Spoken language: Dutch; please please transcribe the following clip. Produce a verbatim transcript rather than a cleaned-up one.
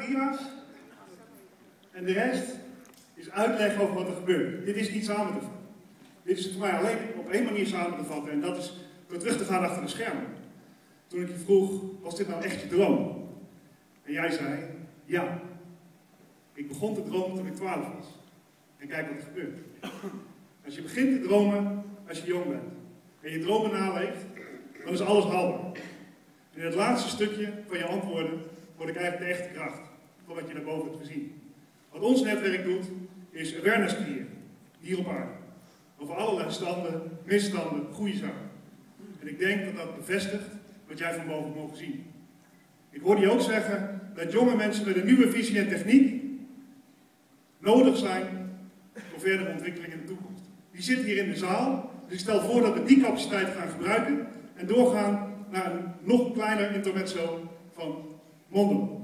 dia's. En de rest is uitleg over wat er gebeurt. Dit is niet samen te vatten. Dit is voor mij alleen op één manier samen te vatten. En dat is door terug te gaan achter de schermen. Toen ik je vroeg, was dit nou echt je droom? En jij zei, ja. Ik begon te dromen toen ik twaalf was. En kijk wat er gebeurt. Als je begint te dromen als je jong bent. En je dromen naleeft, dan is alles haalbaar. En in het laatste stukje van je antwoorden word ik eigenlijk de echte kracht van wat je daarboven hebt gezien. Wat ons netwerk doet, is awareness creëren, hier op aarde. Over allerlei standen, misstanden, goede zaken. En ik denk dat dat bevestigt wat jij van boven mogen zien. Ik hoorde je ook zeggen dat jonge mensen met een nieuwe visie en techniek nodig zijn voor verdere ontwikkeling in de toekomst. Die zitten hier in de zaal, dus ik stel voor dat we die capaciteit gaan gebruiken en doorgaan naar een nog kleiner intermezzo van Mondo.